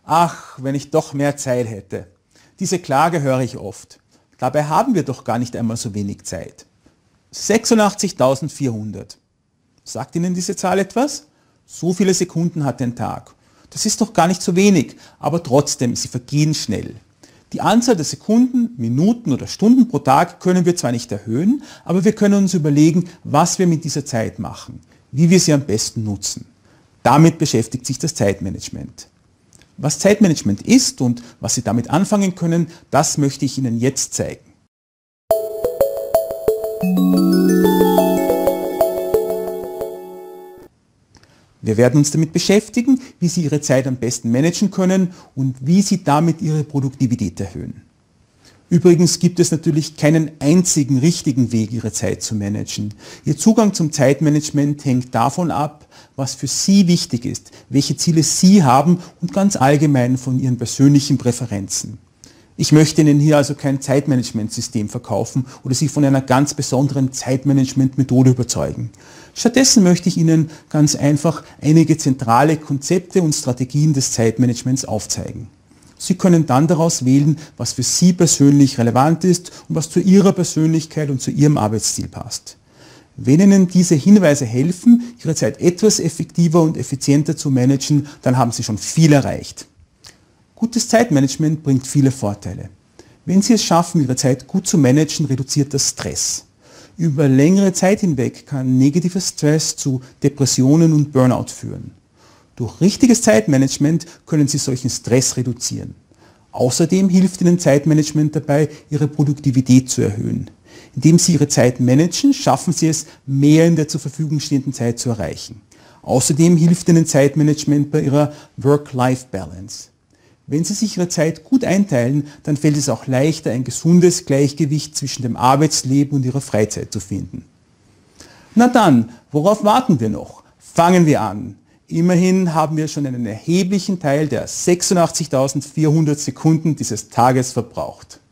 Ach, wenn ich doch mehr Zeit hätte. Diese Klage höre ich oft. Dabei haben wir doch gar nicht einmal so wenig Zeit. 86.400. Sagt Ihnen diese Zahl etwas? So viele Sekunden hat ein Tag. Das ist doch gar nicht so wenig, aber trotzdem, sie vergehen schnell. Die Anzahl der Sekunden, Minuten oder Stunden pro Tag können wir zwar nicht erhöhen, aber wir können uns überlegen, was wir mit dieser Zeit machen, wie wir sie am besten nutzen. Damit beschäftigt sich das Zeitmanagement. Was Zeitmanagement ist und was Sie damit anfangen können, das möchte ich Ihnen jetzt zeigen. Wir werden uns damit beschäftigen, wie Sie Ihre Zeit am besten managen können und wie Sie damit Ihre Produktivität erhöhen. Übrigens gibt es natürlich keinen einzigen richtigen Weg, Ihre Zeit zu managen. Ihr Zugang zum Zeitmanagement hängt davon ab, was für Sie wichtig ist, welche Ziele Sie haben und ganz allgemein von Ihren persönlichen Präferenzen. Ich möchte Ihnen hier also kein Zeitmanagementsystem verkaufen oder Sie von einer ganz besonderen Zeitmanagementmethode überzeugen. Stattdessen möchte ich Ihnen ganz einfach einige zentrale Konzepte und Strategien des Zeitmanagements aufzeigen. Sie können dann daraus wählen, was für Sie persönlich relevant ist und was zu Ihrer Persönlichkeit und zu Ihrem Arbeitsstil passt. Wenn Ihnen diese Hinweise helfen, Ihre Zeit etwas effektiver und effizienter zu managen, dann haben Sie schon viel erreicht. Gutes Zeitmanagement bringt viele Vorteile. Wenn Sie es schaffen, Ihre Zeit gut zu managen, reduziert das Stress. Über längere Zeit hinweg kann negativer Stress zu Depressionen und Burnout führen. Durch richtiges Zeitmanagement können Sie solchen Stress reduzieren. Außerdem hilft Ihnen Zeitmanagement dabei, Ihre Produktivität zu erhöhen. Indem Sie Ihre Zeit managen, schaffen Sie es, mehr in der zur Verfügung stehenden Zeit zu erreichen. Außerdem hilft Ihnen Zeitmanagement bei Ihrer Work-Life-Balance. Wenn Sie sich Ihre Zeit gut einteilen, dann fällt es auch leichter, ein gesundes Gleichgewicht zwischen dem Arbeitsleben und Ihrer Freizeit zu finden. Na dann, worauf warten wir noch? Fangen wir an. Immerhin haben wir schon einen erheblichen Teil der 86.400 Sekunden dieses Tages verbraucht.